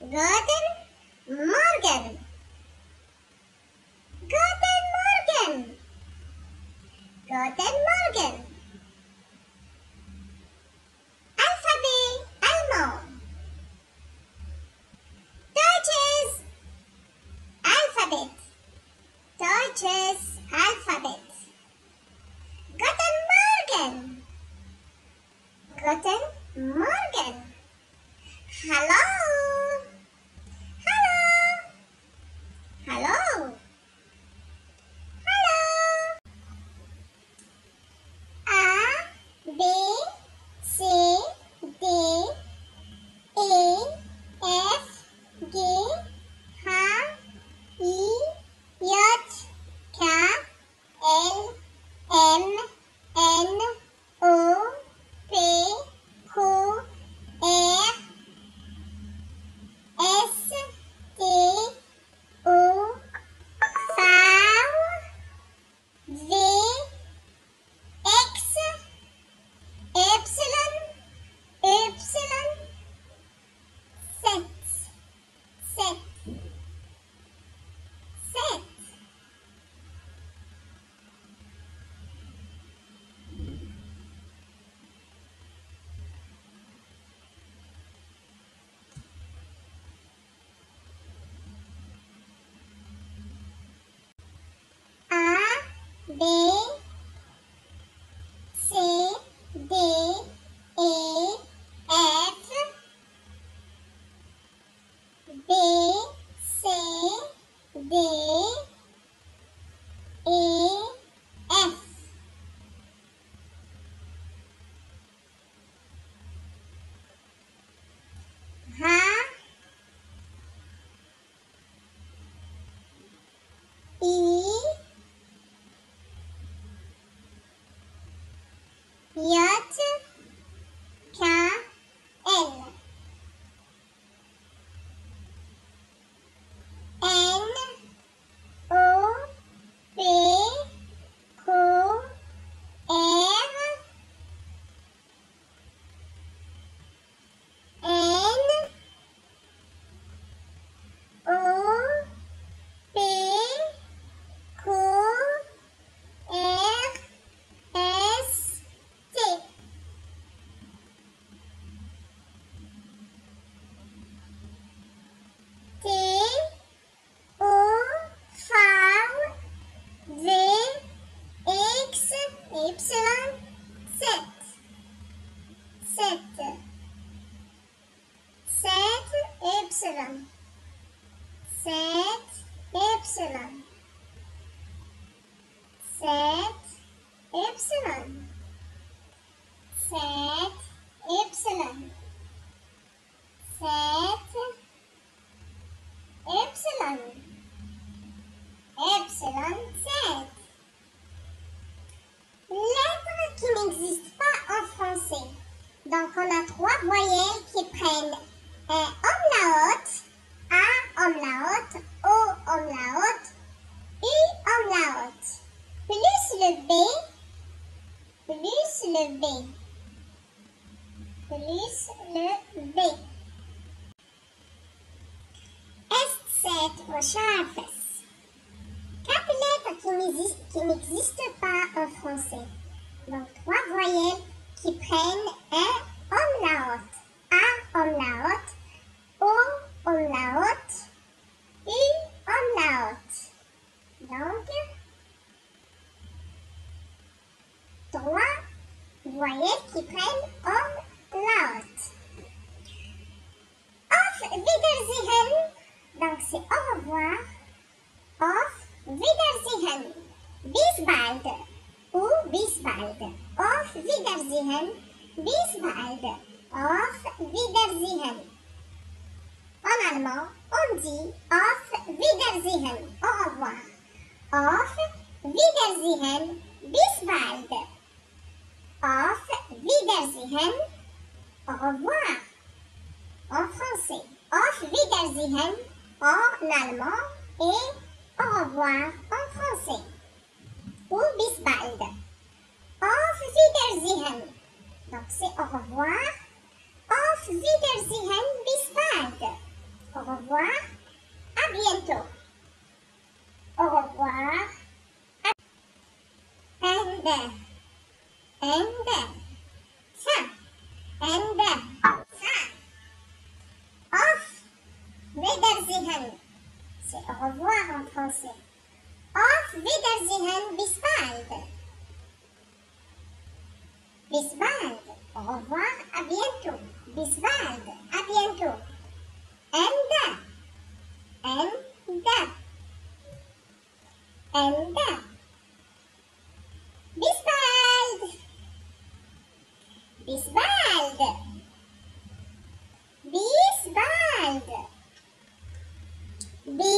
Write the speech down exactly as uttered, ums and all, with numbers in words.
Guten Morgen. Guten Morgen. Guten Morgen. Alphabet allemand. Deutsches Alphabet. Deutsches Alphabet. Guten Morgen. Guten Morgen. Hallo. Hallo. Hallo. Hallo. A, B, C, D, E, F, G, H, I, J, K, L, M, N, O, P, Q, R, S, T, U, V, V, X, Y, Y, Z, Z, Z. A, B, C, D, E, F, B, C, D, E, F. H, I, J, K, L, N, O, P, Q, R, N, O, P, Q, R, S, T. T, U, V, V, X, Y, Z. Z. Z, Y. Z, Y. Z, Y. Z, Y, Z. Lettres qui n'existent pas en français. Donc, on a trois voyelles qui prennent un omlaut, A omlaut, O omlaut, U omlaut. Plus le B, plus le B, plus le B. Est-cette scharfes. Quatre lettres qui n'existent pas en français. Donc, trois voyelles qui prennent un omlaut. A omlaut, O omlaut, U omlaut. Donc, trois voyelles qui prennent omlaut. Auf Wiedersehen. Donc, c'est au revoir. Auf Wiedersehen. Bis bald. Ou bis bald. Auf Wiedersehen. Bis bald. Auf Wiedersehen. En allemand, on dit auf Wiedersehen. Au revoir. Auf Wiedersehen. Bis bald. Auf Wiedersehen. Au revoir. En français. Auf Wiedersehen en allemand et au revoir en français. Ou bis bald. Auf Wiedersehen. Donc c'est au revoir. Auf Wiedersehen, bis bald. Au revoir, à bientôt. Au revoir. And, and, ça, and, ça. Auf Wiedersehen. C'est au revoir en français. Auf Wiedersehen, bis bald. Bis bald. Au revoir, à bientôt. Bis bald, à bientôt. And, and, and. Bis bald. Bis bald. Bis bald. Bis